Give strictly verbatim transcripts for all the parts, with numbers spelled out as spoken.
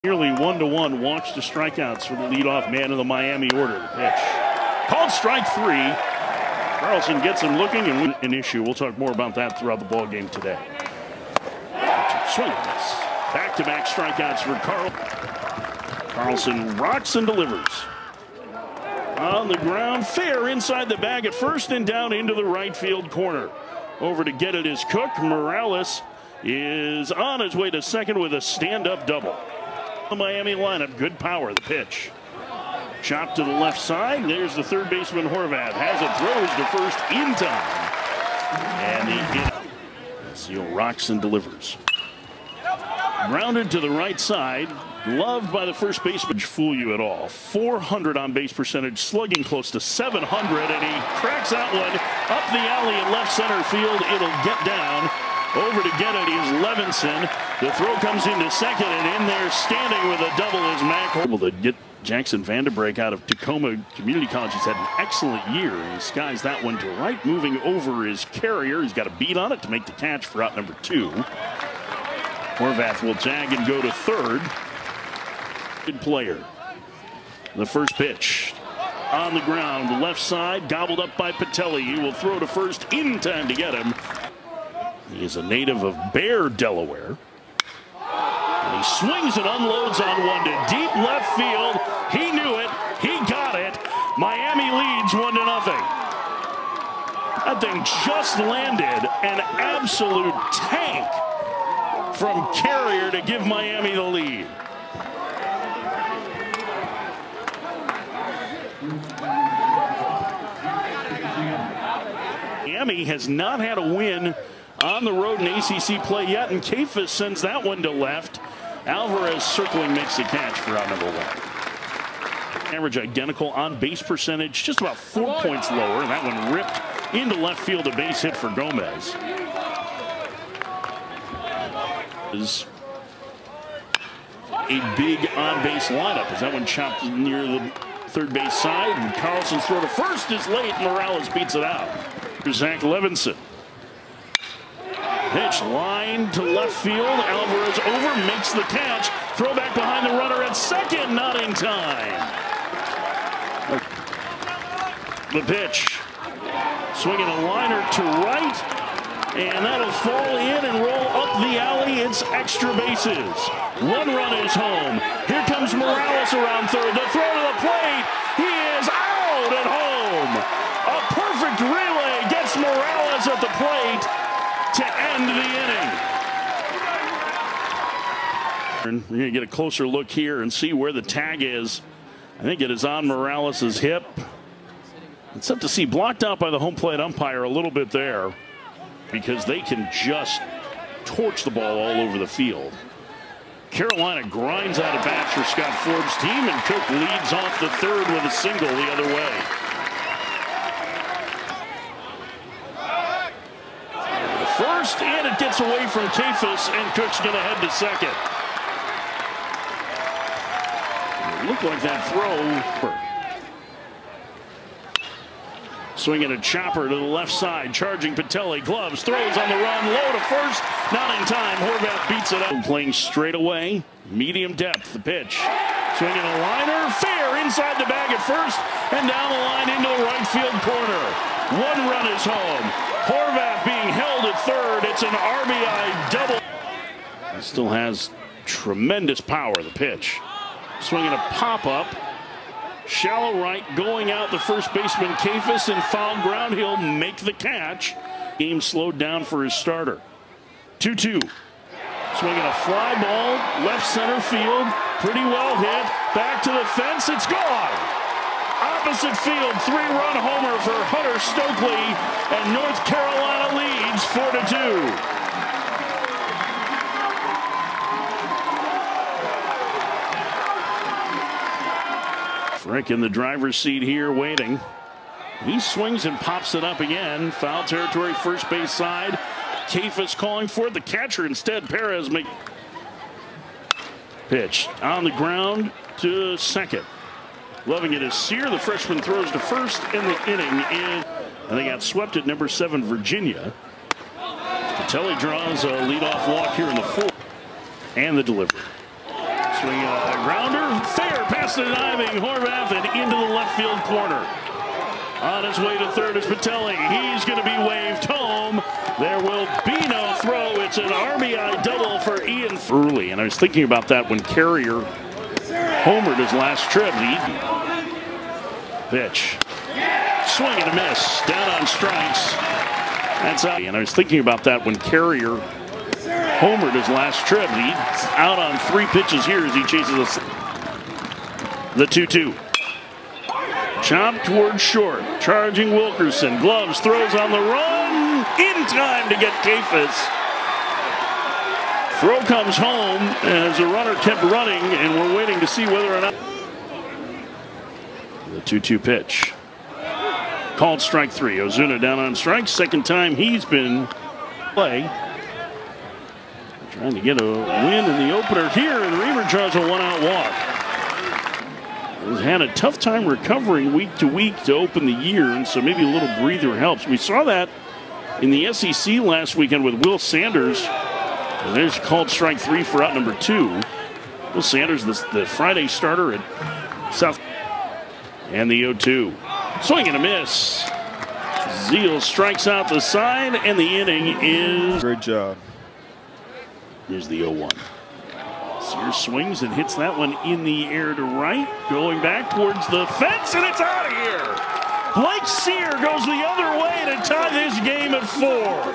Nearly one-to-one walks to strikeouts for the leadoff man of the Miami order. The pitch called strike three. Carlson gets him looking and wins an issue. We'll talk more about that throughout the ball game today. Swing and miss. Back-to-back strikeouts for Carl. Carlson rocks and delivers. On the ground, fair inside the bag at first and down into the right field corner. Over to get it is Cook. Morales is on his way to second with a stand-up double. The Miami lineup, good power. The pitch. Chop to the left side. There's the third baseman Horvath. Has it, throws to first in time. And he hit it. Seal rocks and delivers. Grounded to the right side. Loved by the first baseman. Fool you at all. four hundred on base percentage, slugging close to seven hundred, and he cracks that one up the alley in left center field. It'll get down. Over to get it is Levinson. The throw comes into second, and in there standing with a double is Mac. Able to get Jackson Vanderbreak out of Tacoma Community College. He's had an excellent year. He skies that one to right, moving over his carrier. He's got a beat on it to make the catch for out number two. Horvath will tag and go to third. Good player. The first pitch on the ground, left side, gobbled up by Patelli. He will throw to first in time to get him. He is a native of Bear, Delaware. And he swings and unloads on one to deep left field. He knew it. He got it. Miami leads one to nothing. That thing just landed an absolute tank from Carrier to give Miami the lead. Miami has not had a win on the road in A C C play yet, and Kafis sends that one to left. Alvarez circling makes the catch for out number one. Average identical on base percentage, just about four points lower, and that one ripped into left field, a base hit for Gomez. Is a big on-base lineup as that one chopped near the third base side, and Carlson's throw to first is late. Morales beats it out. Here's Zach Levinson. Pitch line to left field. Alvarez over, makes the catch. Throw back behind the runner at second, not in time. The pitch. Swinging a liner to right, and that'll fall in and roll up the alley. It's extra bases. One run is home. Here comes Morales around third. The throw to the plate. He is out at home. A perfect relay gets Morales at the plate to end the inning. We're going to get a closer look here and see where the tag is. I think it is on Morales' hip. It's up to see, blocked out by the home plate umpire a little bit there, because they can just torch the ball all over the field. Carolina grinds out of bats for Scott Forbes' team, and Cook leads off the third with a single the other way. The first, and it gets away from Kafis, and Cook's going to head to second. It looked like that throw. Swinging a chopper to the left side, charging Patelli, gloves, throws on the run, low to first, not in time. Horvath beats it up. Playing straight away, medium depth, the pitch. Swinging a liner, fair inside the bag at first, and down the line into the right field corner. One run is home. Horvath being held at third. It's an R B I double. He still has tremendous power, the pitch. Swinging a pop-up. Shallow right, going out the first baseman Kafis, and foul ground. He'll make the catch. Game slowed down for his starter. two two. Swinging a fly ball, left center field. Pretty well hit. Back to the fence. It's gone. Opposite field, three-run homer for Hunter Stokely, and North Carolina leads four to two. Frick in the driver's seat here waiting. He swings and pops it up again. Foul territory, first base side. Kafis calling for it. The catcher instead, Perez. Make pitch on the ground to second. Loving it is Sear. The freshman throws to first in the inning. In, and they got swept at number seven, Virginia. Patelli draws a leadoff walk here in the fourth. And the delivery. Swinging a grounder, fair past the diving Horvath and into the left field corner. On his way to third is Patelli. He's going to be waved home. There will be no throw. It's an R B I double for Ian early. And I was thinking about that when Carrier homered his last trip. The pitch. Swing and a miss. Down on strikes. That's out. And I was thinking about that when Carrier homered his last trip. He's out on three pitches here as he chases us. The two two. Chopped towards short. Charging Wilkerson. Gloves, throws on the run. In time to get Kafis. Throw comes home as the runner kept running, and we're waiting to see whether or not. The two two pitch. Called strike three. Ozuna down on strikes. Second time he's been play. Trying to get a win in the opener here, and Reamer draws a one-out walk. He's had a tough time recovering week to week to open the year, and so maybe a little breather helps. We saw that in the S E C last weekend with Will Sanders. And there's called strike three for out number two. Will Sanders, the, the Friday starter at South. And the oh two. Swing and a miss. Zeal strikes out the side, and the inning is. Great job. Here's the oh one. Sears swings and hits that one in the air to right. Going back towards the fence, and it's out of here. Blake Sear goes the other way to tie this game at four.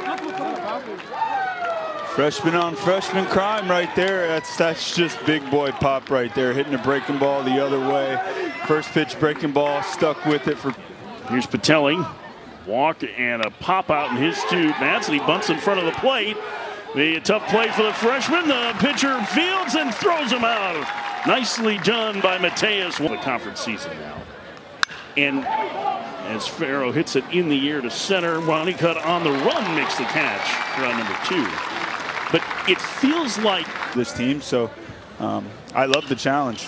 Freshman on freshman crime right there. That's that's just big boy pop right there. Hitting a breaking ball the other way. First pitch breaking ball, stuck with it for. Here's Patelli. Walk and a pop out in his two bats, and he bunts in front of the plate. A tough play for the freshman. The pitcher fields and throws him out. Nicely done by Mateus. The conference season now. And as Farrow hits it in the air to center, Honeycutt on the run makes the catch for round number two. But it feels like this team, so um, I love the challenge.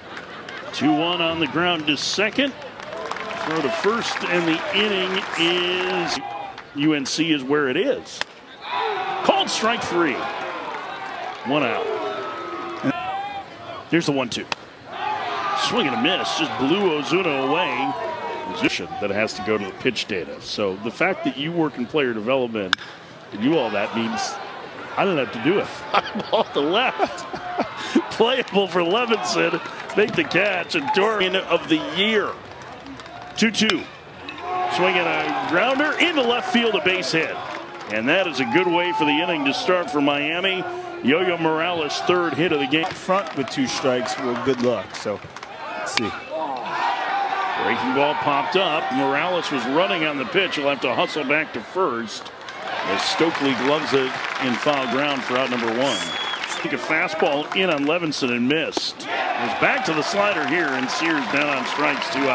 two one on the ground to second. Throw to first, and the inning is U N C is where it is. Called strike three. One out. Here's the one two. Swing and a miss. Just blew Ozuna away. Position that has to go to the pitch data. So the fact that you work in player development and do all that means I don't have to do it. I'm off the left. Playable for Levinson. Make the catch. And Dorian of the year. two two. Swinging a grounder into left field, a base hit. And that is a good way for the inning to start for Miami. Yo-Yo Morales' third hit of the game. Front with two strikes, well, good luck. So, let's see. Breaking ball popped up. Morales was running on the pitch. He'll have to hustle back to first as Stokely gloves it in foul ground for out number one. Take a fastball in on Levinson and missed. Goes back to the slider here, and Sears down on strikes, two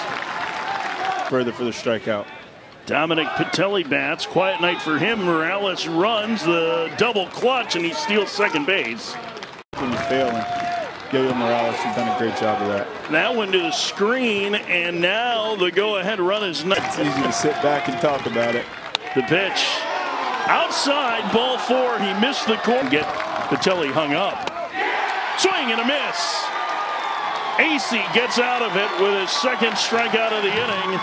outs. Further for the strikeout. Dominic Patelli bats. Quiet night for him. Morales runs the double clutch, and he steals second base. When you're failing, Yo-Yo Morales has done a great job of that. That one to the screen, and now the go-ahead run is not. It's easy to sit back and talk about it. The pitch. Outside, ball four. He missed the corner. Get Patelli hung up. Swing and a miss. A C gets out of it with his second strikeout of the inning.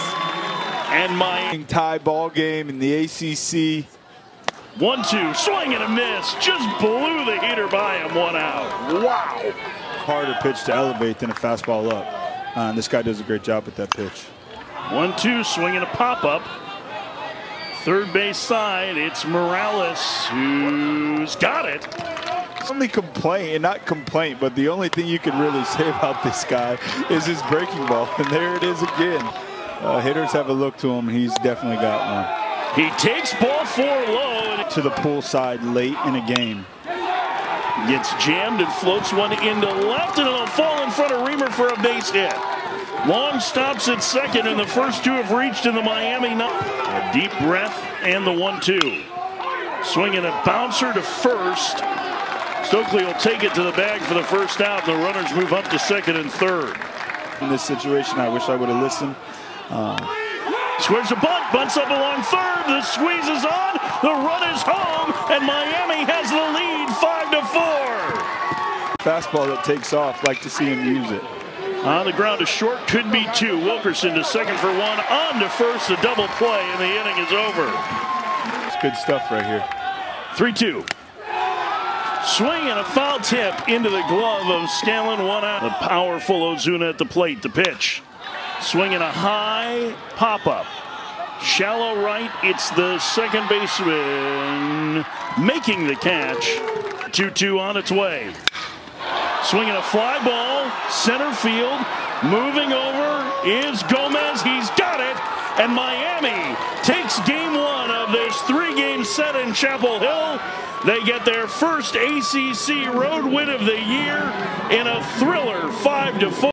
And my tie ball game in the A C C. one two, swing and a miss. Just blew the heater by him, one out. Wow. Harder pitch to elevate than a fastball up. Uh, and this guy does a great job with that pitch. one two, swing and a pop-up. Third base side, it's Morales who's got it. Only complaint, and not complaint, but the only thing you can really say about this guy is his breaking ball. And there it is again. Uh, hitters have a look to him, and he's definitely got one. He takes ball four low. And to the pull side late in a game. Gets jammed and floats one into left, and it'll fall in front of Reamer for a base hit. Long stops at second, and the first two have reached in the Miami. A deep breath, and the one two. Swinging a bouncer to first. Stokely will take it to the bag for the first out. The runners move up to second and third. In this situation, I wish I would have listened. Uh, Squares a bunt, bunts up along third. The squeeze is on. The run is home, and Miami has the lead five to four. fastball that takes off. Like to see him use it. On the ground, a short, could be two. Wilkerson to second for one. On to first, a double play, and the inning is over. It's good stuff right here. three two. Swing and a foul tip into the glove of Scanlon. One out. The powerful Ozuna at the plate. The pitch. Swinging a high pop-up. Shallow right. It's the second baseman making the catch. two two on its way. Swinging a fly ball, center field, moving over is Gomez. He's got it, and Miami takes game one of this three-game set in Chapel Hill. They get their first A C C road win of the year in a thriller, five to four.